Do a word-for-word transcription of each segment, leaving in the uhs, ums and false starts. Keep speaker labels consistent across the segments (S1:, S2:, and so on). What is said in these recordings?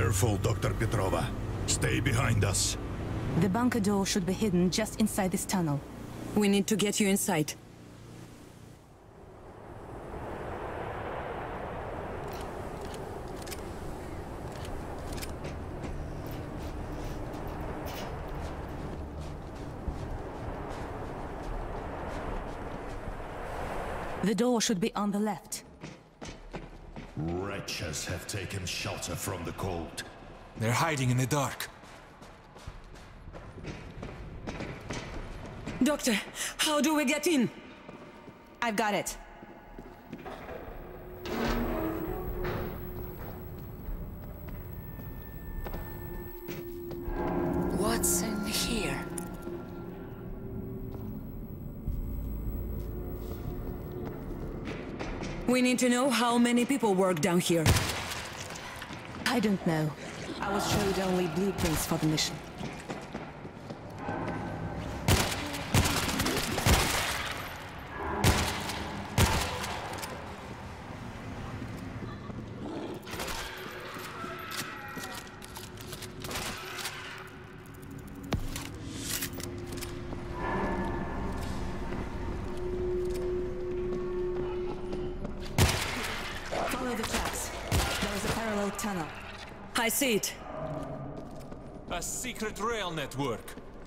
S1: Careful, Doctor Petrova. Stay behind us.
S2: The bunker door should be hidden just inside this tunnel.
S3: We need to get you inside.
S2: The door should be on the left.
S1: Wretches have taken shelter from the cold.
S4: They're hiding in the dark.
S3: Doctor, how do we get in?
S2: I've got it.
S3: What's in here? We need to know how many people work down here.
S2: I don't know. I was showed only blueprints for the mission. Follow the tracks. There is a parallel tunnel.
S3: I see it.
S4: A secret rail network.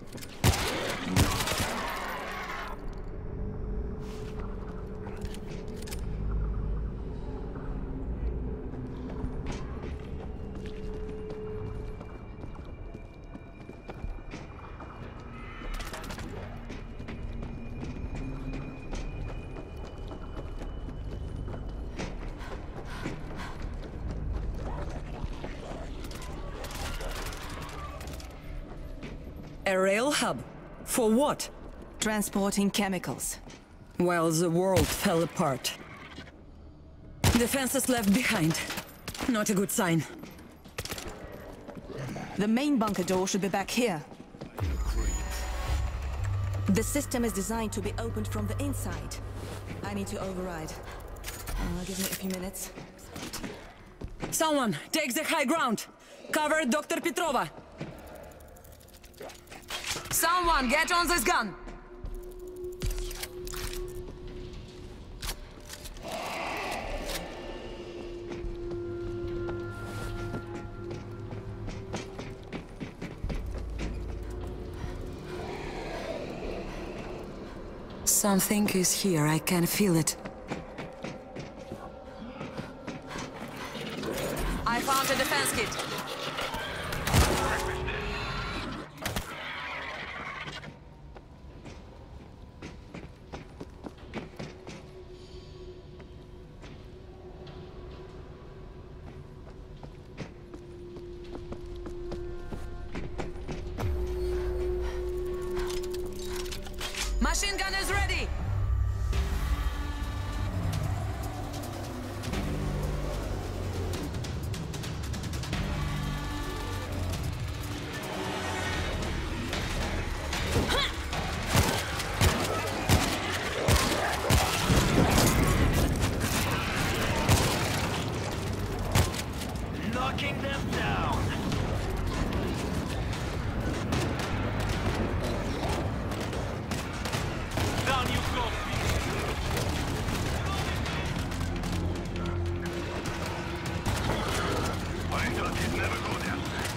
S3: A rail hub? For what?
S2: Transporting chemicals.
S3: While the world fell apart. Defenses left behind. Not a good sign.
S2: The main bunker door should be back here. The system is designed to be opened from the inside. I need to override. Uh, give me a few minutes.
S3: Someone, take the high ground! Cover Doctor Petrova! Someone, get on this gun! Something is here, I can feel it. I found a defense kit. Machine gun is ready!
S5: Knocking them down! Down you go! Why don't it never go there?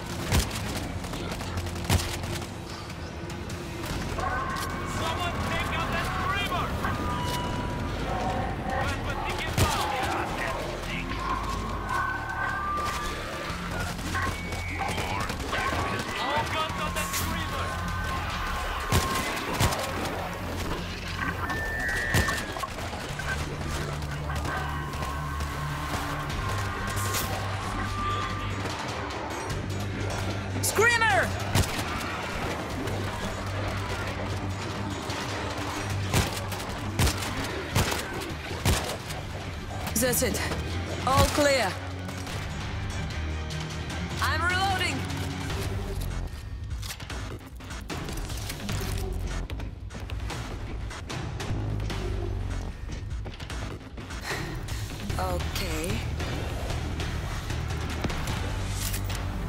S5: Someone take out that screamer! Weapon ticket down! Yeah, that stinks! More. All guns on that screamer!
S3: Screamer! That's it. All clear. I'm reloading. Okay.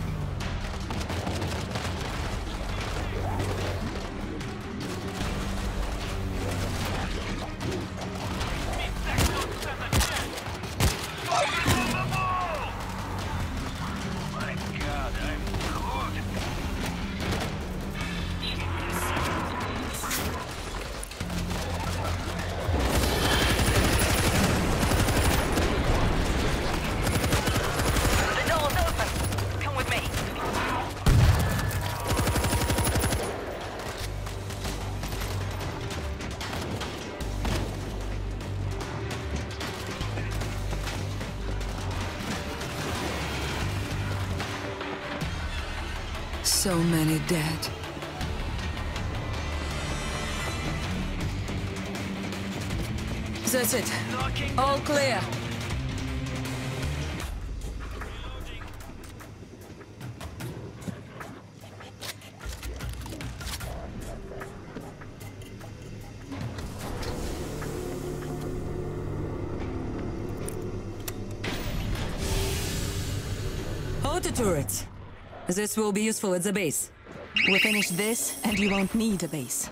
S3: So many dead. That's it. All clear. Auto turrets. This will be useful at the base.
S2: We'll finish this, and you won't need a base.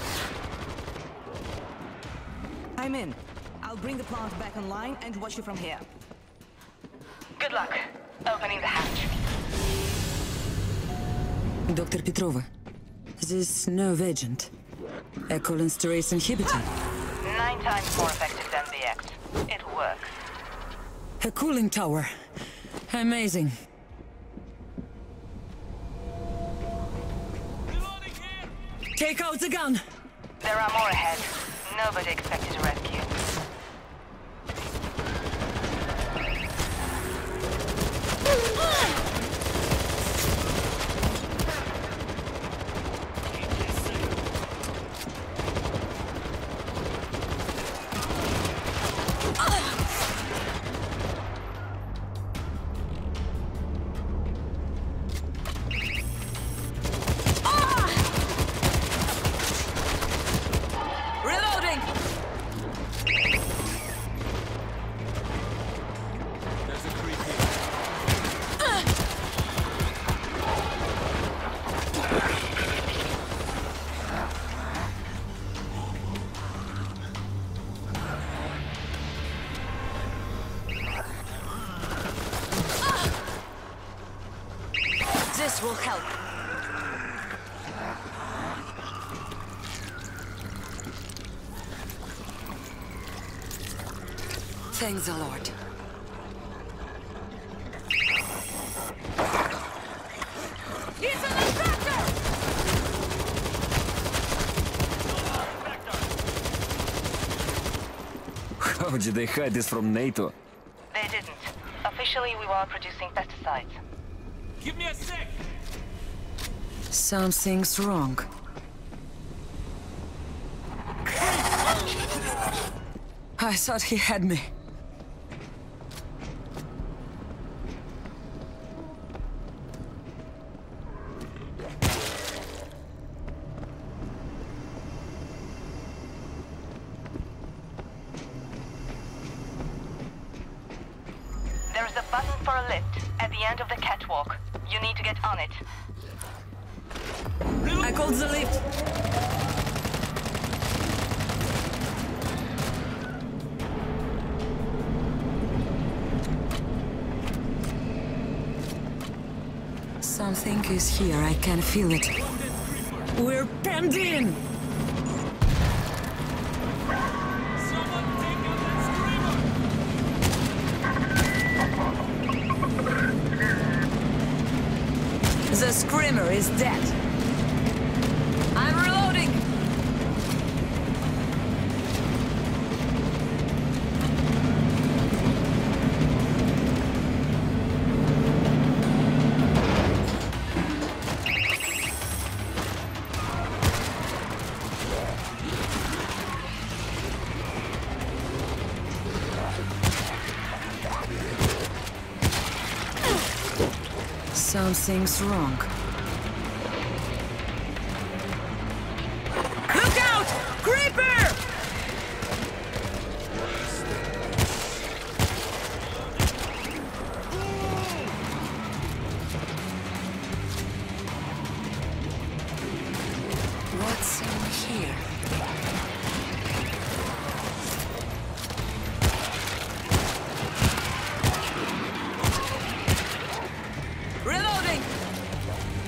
S2: I'm in. I'll bring the plant back online and watch you from here.
S6: Good luck opening the hatch.
S3: Doctor Petrova, this nerve agent, a cholinesterase inhibitor,
S6: Nine times more effective than the X. It works.
S3: a cooling tower. Amazing.
S5: Reloading here!
S3: Take out the gun.
S6: There are more ahead. Nobody expected a rescue.
S3: Reloading.
S4: There's a creep here.
S2: This will help.
S3: Thank the Lord.
S2: It's an attacker!
S7: How did they hide this from NATO?
S6: They didn't. Officially, we were producing pesticides.
S5: Give me a sec!
S3: Something's wrong. I thought he had me.
S6: There is a button for a lift at the end of the catwalk. You need to get on it.
S3: I called the lift. Something is here, I can feel it. We're penned in!
S5: Someone take out that screamer!
S3: The screamer is dead. I'm reloading! Something's wrong. Look out! Creeper! What's over here? Reloading!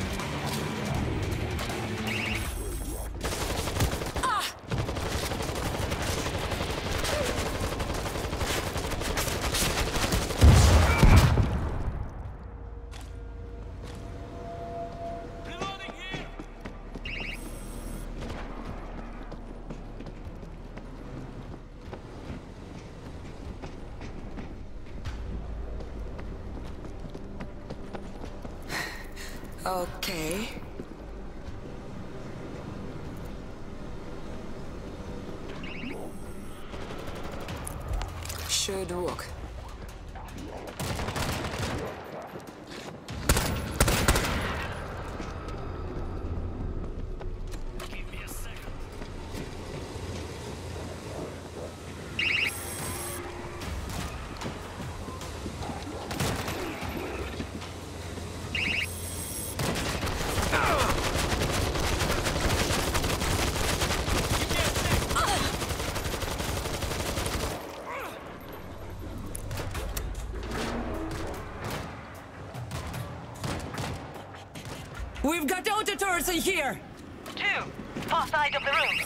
S3: Okay. Should work.
S2: We've got auto turrets in here!
S6: Two, far side of the room.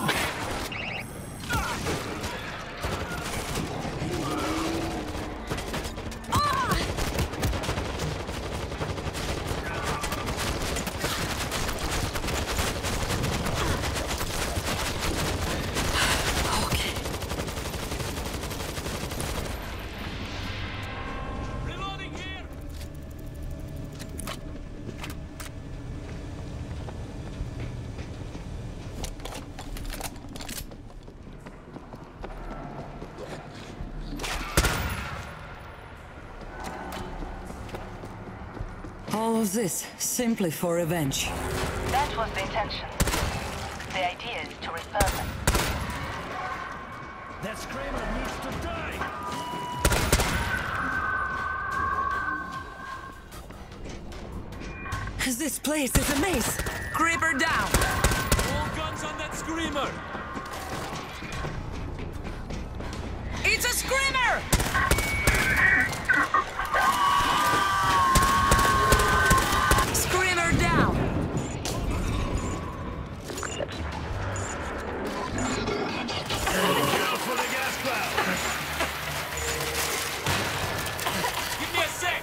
S3: All of this simply for revenge.
S6: That was the intention. The idea is to repair them.
S5: That screamer needs to die!
S3: This place is a maze. Creeper down.
S4: All guns on that screamer!
S3: It's a screamer! Screamer down.
S5: Go for the gas cloud!
S4: Give me a sec!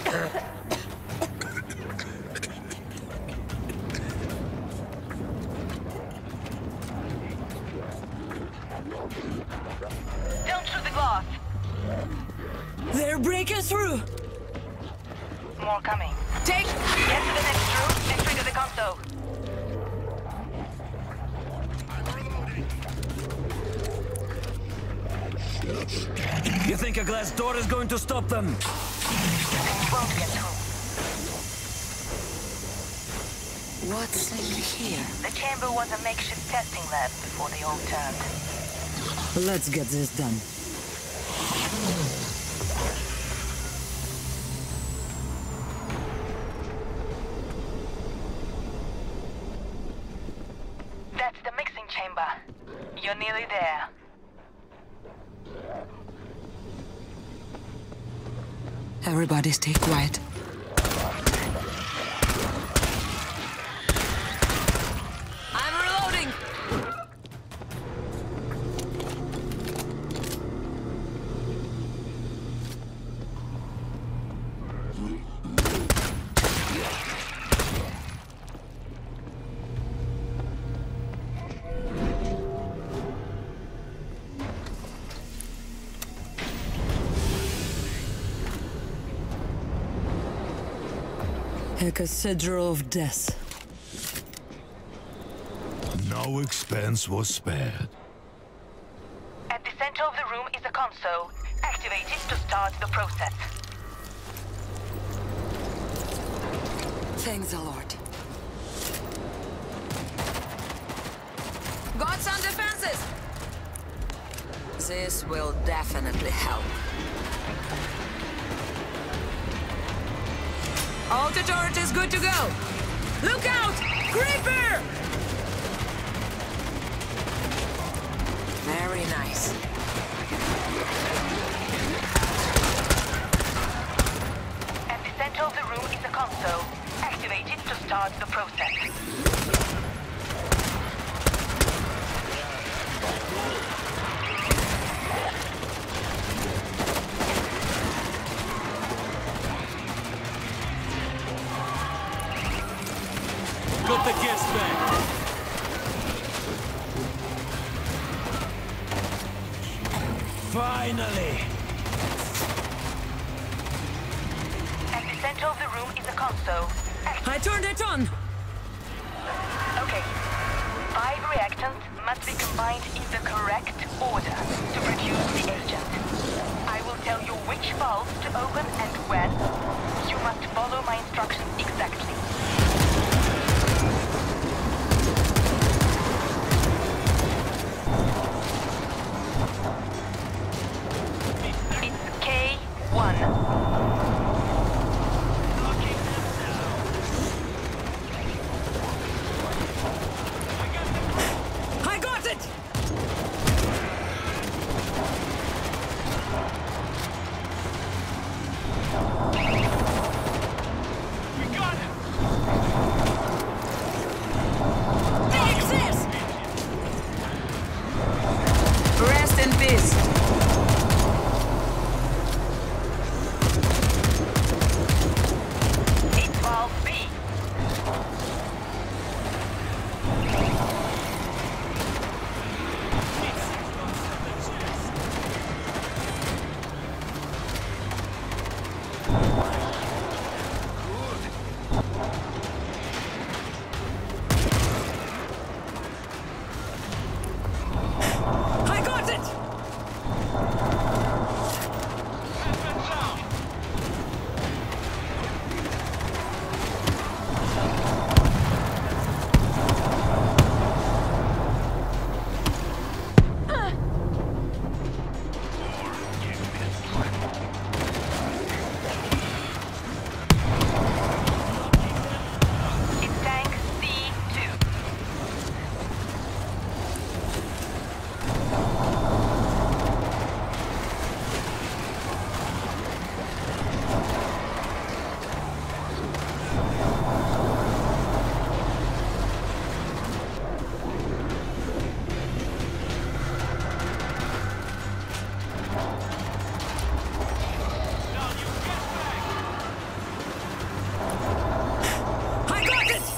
S6: Don't shoot the glass.
S3: They're breaking through.
S6: More coming.
S3: Take.
S6: Get to the next room and trigger the console.
S7: You think a glass door is going to stop them?
S6: They won't get through.
S3: What's in here?
S6: The chamber was a makeshift testing lab before they all turned.
S3: Let's get this done.
S6: That's the mixing chamber. You're nearly there.
S3: Everybody stay quiet. I'm reloading! A cathedral of death.
S1: No expense was spared.
S6: At the center of the room is a console. Activate it to start the process.
S3: Thanks the Lord. Got some defenses! This will definitely help. Auto turret is good to go! Look out! Creeper! Very nice.
S6: At the center of the room is a console. Activate it to start the process.
S4: Got the gas back!
S5: Finally!
S6: At the center of the room is a console. Activate
S3: I turned it on!
S6: Okay. Five reactants must be combined in the correct order to produce the agent. I will tell you which valves to open and when. You must follow my instructions exactly. It's K one.
S3: I got it!
S5: We got him!
S3: They exist! Rest in peace.
S6: It's valve B.
S3: I got it!
S6: It's tank C two.
S3: I got it!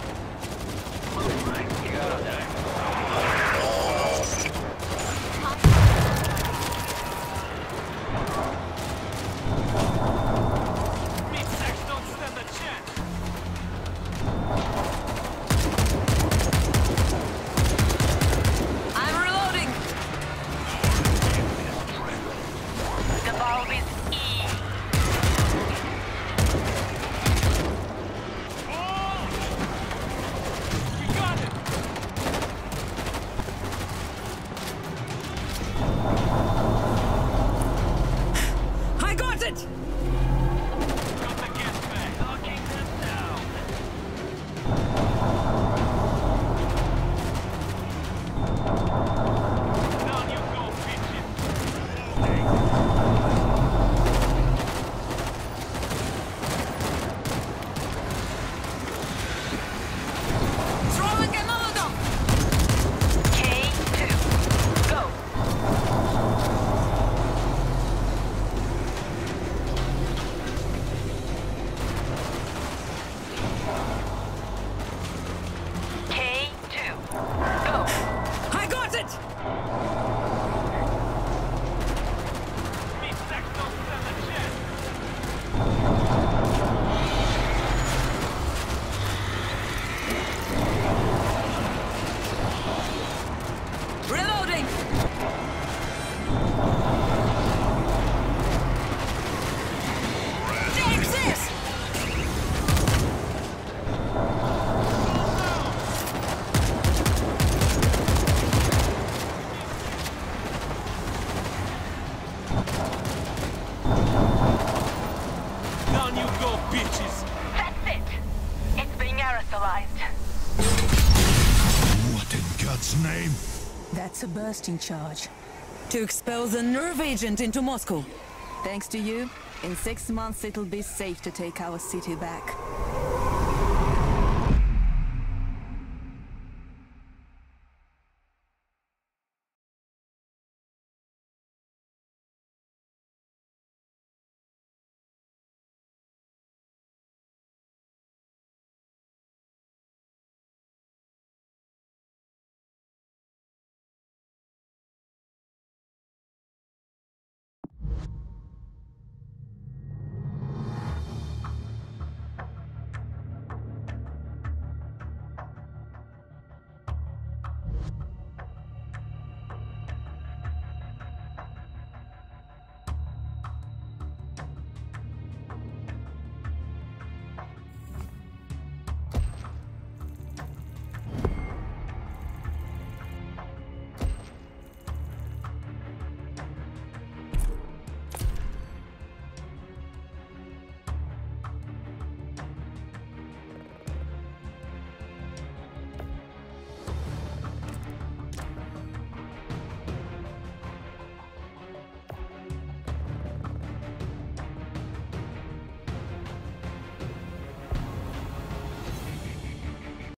S5: Meat sacks don't stand a chance!
S3: I'm reloading!
S6: The valve is E.
S5: We got him!
S3: I got it!
S5: Got the gas bag! Locking them down! Down you go, bitches!
S3: Throwing a Molotov!
S6: K two. Go. K two. Go.
S3: I got it!
S5: Meat sacks don't stand a chance!
S3: Reloading! They exist!
S4: Down you go, bitches!
S6: That's it. It's being aerosolized.
S1: What in God's name?
S2: That's a bursting charge.
S3: To expel the nerve agent into Moscow.
S2: Thanks to you, in six months it'll be safe to take our city back.